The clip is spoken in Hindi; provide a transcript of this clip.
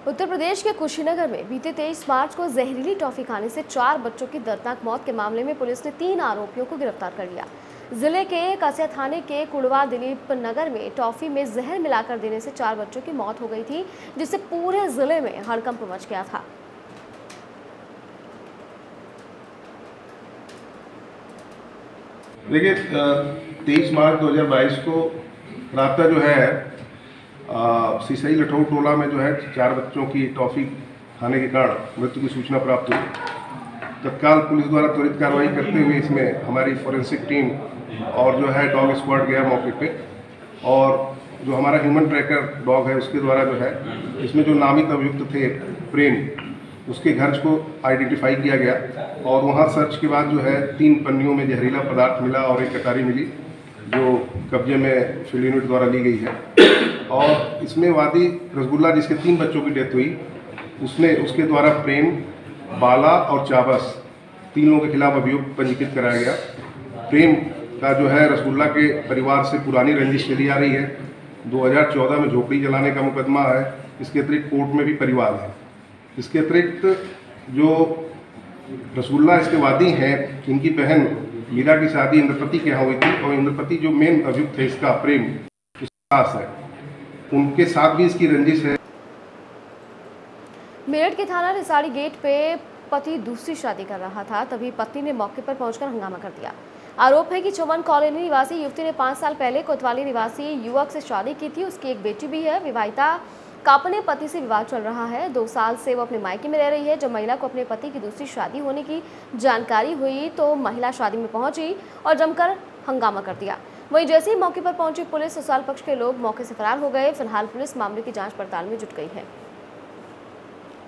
उत्तर प्रदेश के कुशीनगर में बीते 23 मार्च को जहरीली टॉफी खाने से 4 बच्चों की दर्दनाक मौत के मामले में पुलिस ने 3 आरोपियों को गिरफ्तार कर लिया। जिले के कसिया थाने के कुड़वा दिलीप नगर में टॉफी में जहर मिलाकर देने से 4 बच्चों की मौत हो गई थी, जिससे पूरे जिले में हड़कंप मच गया था। देखिए 23 मार्च 2022 को रात जो है सिसई लठौर टोला में जो है 4 बच्चों की टॉफ़ी खाने के कारण मृत्यु की सूचना प्राप्त हुई। तत्काल पुलिस द्वारा त्वरित कार्रवाई करते हुए इसमें हमारी फॉरेंसिक टीम और जो है डॉग स्क्वाड गया मौके पे, और जो हमारा ह्यूमन ट्रैकर डॉग है उसके द्वारा जो है इसमें जो नामित अभियुक्त थे प्रेम, उसके घर को आइडेंटिफाई किया गया और वहाँ सर्च के बाद जो है 3 पन्नियों में जहरीला पदार्थ मिला और एक कटारी मिली जो कब्जे में फील्ड यूनिट द्वारा ली गई है। और इसमें वादी रसगुल्ला जिसके 3 बच्चों की डेथ हुई, उसके द्वारा प्रेम, बाला और चाबस 3 लोगों के खिलाफ अभियोग पंजीकृत कराया गया। प्रेम का जो है रसगुल्ला के परिवार से पुरानी रंजिश चली आ रही है। 2014 में झोपड़ी जलाने का मुकदमा है। इसके अतिरिक्त कोर्ट में भी परिवार है। इसके अतिरिक्त जो रसगुल्ला इसके वादी हैं, इनकी बहन मीरा की शादी इंद्रपति के यहाँ हुई थी और इंद्रपति जो मेन अभियुक्त है इसका प्रेम सास है, उनके साथ भी इसकी रंजिश है। मेरठ के थाना रिसाड़ी गेट पे पति दूसरी शादी कर रहा था, तभी पत्नी ने मौके पर पहुंचकर हंगामा कर दिया। आरोप है कि चौवन कॉलोनी निवासी युवती ने 5 साल पहले कोतवाली निवासी युवक से शादी की थी। उसकी एक बेटी भी है। विवाहिता का अपने पति से विवाद चल रहा है। 2 साल से वो अपने मायके में रह रही है। जब महिला को अपने पति की दूसरी शादी होने की जानकारी हुई तो महिला शादी में पहुंची और जमकर हंगामा कर दिया। वहीं जैसे ही मौके पर पहुंची पुलिस, ससुराल पक्ष के लोग मौके से फरार हो गए। फिलहाल पुलिस मामले की जांच पड़ताल में जुट गई है।